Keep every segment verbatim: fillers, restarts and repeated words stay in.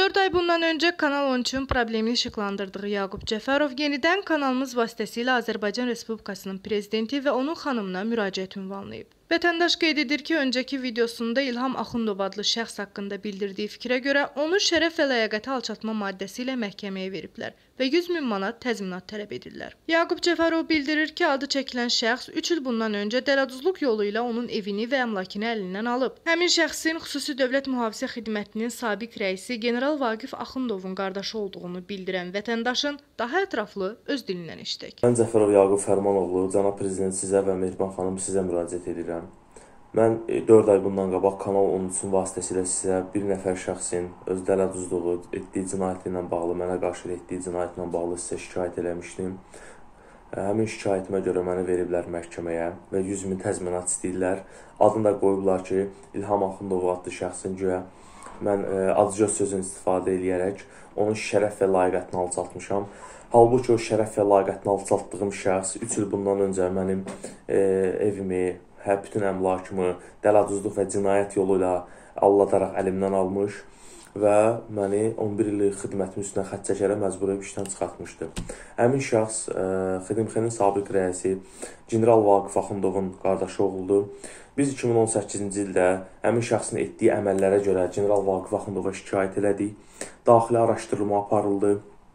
dörd ay bundan öncə Kanal on üçün problemini işıqlandırdığı Yaqub Cəfərov yenidən kanalımız vasitəsilə Azərbaycan Respublikasının prezidenti və onun xanımına müraciət ünvanlayıb. Vətəndaş qeyd edir ki, öncəki videosunda İlham Axundov adlı şəxs haqqında bildirdiyi fikrə görə onu şərəf və ləyaqəti alçatma maddəsi ilə məhkəməyə veriblər və yüz min manat təzminat tələb edirlər. Yaqub Cəfərov bildirir ki, adı çəkilən şəxs üç il bundan öncə dələduzluq yolu ilə onun evini və əmlakını əlindən alıb. Həmin şəxsin xüsusi dövlət mühafizə xidmətinin sabiq rəisi General Vaqif Axundovun qardaşı olduğunu bildirən vətəndaşın daha ətraflı öz dilindən eşidək. Mən Cəfərov Yaqub Fərmanoğlu, cənab prezident sizə və Mehriban xanım sizə müraciət edirəm. Mən dörd ay bundan qabaq Kanal on üçün vasitəsilə sizə bir nəfər şəxsin öz dələduzluğu etdiyi cinayəti ilə bağlı, mənə qarşı etdiyi cinayətlə bağlı sizə şikayət eləmişdim. Həmin şikayətimə görə məni veriblər məhkəməyə və yüz min təzminat istəyirlər. Adını da qoyublar ki, İlham Axundov adlı şəxsin güya mən adıcı sözün istifadə edərək onun şərəf və layiqətini alçaltmışam. Halbuki o şərəf və layiqətini alçaltdığım şəxs üç il bundan öncə mənim e, evimi, hə, bütün əmlakımı dələduzluq və cinayət yolu ilə alladaraq əlimdən almış və məni on bir illik xidmətim üstünə xətt çəkərək məcbur edib işdən çıxartmışdı. Həmin şəxs e, Xidmxenin sabiq rəisi General Vaqif Axundovun qardaşı oğludur. Biz iki min on səkkizinci ildə həmin şəxsin etdiyi əməllərə görə General Vaqif Axundova şikayət elədik. Daxili araşdırma aparıldı.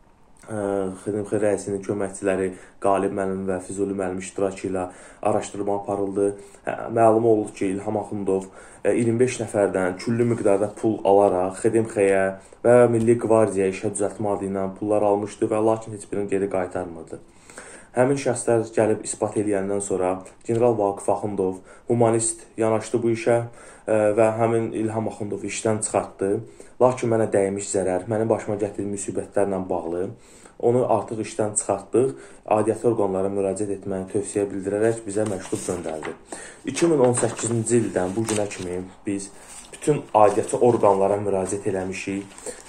Xidmxen rəisinin köməkçiləri Qalib müəllim və Füzuli müəllim iştirakı ilə araşdırma aparıldı. Məlum oldu ki, İlham Axundov iyirmi beş nəfərdən küllü miqdarda pul alaraq Xidmxeyə və Milli Qvardiyaya işə düzəltmə adı ilə pullar almışdı və lakin heç birini geri qaytarmırdı. Həmin şəxslər gəlib isbat edəndən sonra General Vaqif Axundov humanist yanaşdı bu işə və həmin İlham Axundov işdən çıxartdı. Lakin mənə dəymiş zərər, mənim başıma gətirdiyi müsibətlərlə bağlı onu artıq işdən çıxartdıq. Aidiyyəti orqanlara müraciət etməni tövsiyə bildirərək bizə məktub göndərdi. iki min on səkkizinci ildən bu günə kimi biz bütün aidiyyəti orqanlara müraciət eləmişik.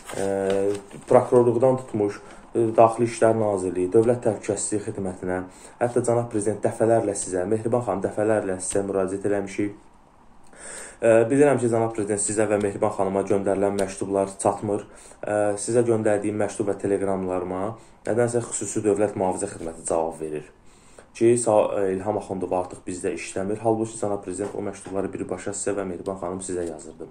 Prokurorluqdan tutmuş, Daxili İşlər Nazirliyi, Dövlət Təhlükəsizlik Xidmətinə, hətta cənab prezident dəfələrlə sizə, Mehriban xanım dəfələrlə sizə müraciət eləmişik. Bilirəm ki, cənab prezident sizə və Mehriban xanıma göndərilən məktublar çatmır. Sizə göndərdiyim məktub və telegramlarıma nədənsə xüsusi dövlət mühafizə xidməti cavab verir ki, İlham Axundov artıq bizdə işləmir. Halbuki cənab prezident o məktubları birbaşa sizə və Mehriban xanım sizə yazırdı.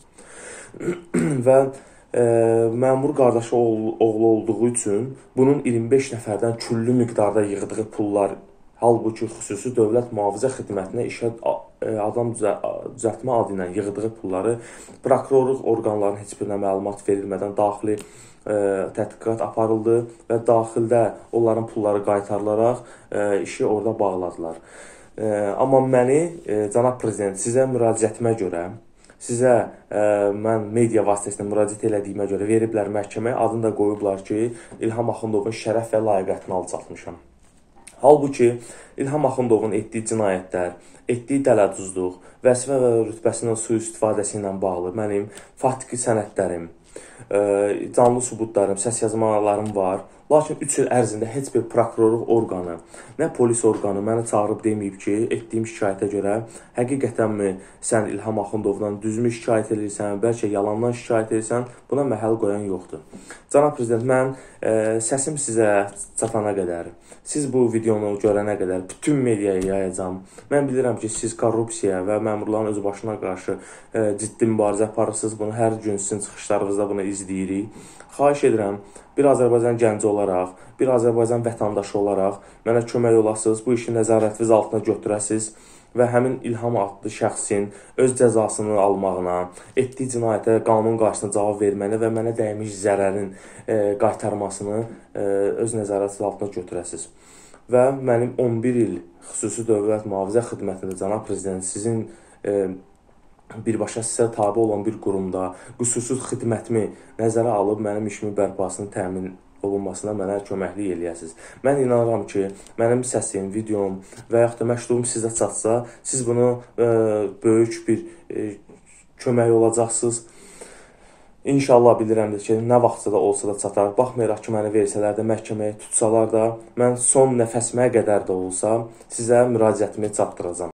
Və e, məmur qardaşı oğlu, oğlu olduğu üçün bunun iyirmi beş nəfərdən küllü miqdarda yığdığı pullar, halbuki xüsusi dövlət mühafizə xidmətinə işə adam düzəltmə adı ilə yığdığı pulları prokurorluq orqanlarının heç birinə məlumat verilmədən daxili e, tədqiqat aparıldı və daxildə onların pulları qaytarılaraq e, işi orada bağladılar. E, amma məni, e, cənab prezident, sizə müraciətimə görə, sizə e, mən media vasitəsilə müraciət elədiyimə görə veriblər məhkəməyə, adını da qoyublar ki, İlham Axundovun şərəf və layiqətini alçaltmışam. Halbuki İlham Axundovun etdiyi cinayətlər, etdiyi dələduzluq, vəzifə və rütbəsinin sui-istifadəsi ilə bağlı mənim faktiki sənədlərim, canlı sübutlarım, səs yazmalarım var. Lakin üç il ərzində heç bir prokurorluq orqanı, nə polis orqanı mənə çağırıb deməyib ki, etdiyim şikayətə görə həqiqətənmi sən İlham Axundovdan düzmü şikayət edirsən, bəlkə yalandan şikayət edirsən, buna məhəl qoyan yoxdur. Cənab prezident, mən e, səsim sizə çatana qədər, siz bu videonu görənə qədər bütün mediaya yayacağım. Mən bilirəm ki, siz korrupsiya və məmurların öz başına qarşı e, ciddi mübarizə aparırsınız. Bunu hər gün sizin çıxışlarınızda bunu izləyirik. Xahiş edirəm, bir Azərbaycan gənci olaraq, bir Azərbaycan vətəndaşı olaraq mənə kömək olasınız, bu işi nəzarətiniz altına götürəsiniz və həmin İlham adlı şəxsin öz cəzasını almağına, etdiyi cinayətə qanun qarşısında cavab verməni və mənə dəymiş zərərin e, qaytarmasını e, öz nəzarətiniz altına götürəsiniz. Və mənim on bir il xüsusi dövlət mühafizə xidmətində cənab prezident sizin e, birbaşa sizə tabi olan bir qurumda qüsursuz xidmətimi nəzərə alıb mənim işimin bərpasını təmin olunmasına mənə köməklik eləyəsiniz. Mən inanıram ki, mənim səsim, videom və yaxud da məktubum sizə çatsa, siz bunu e, böyük bir e, kömək olacaqsınız. İnşallah bilirəm ki, nə vaxtsa da olsa da çatar. Baxmayaraq ki, məni versələr də, məhkəməyə tutsalar da, mən son nəfəsimə qədər də olsa sizə müraciətimi çatdıracağam.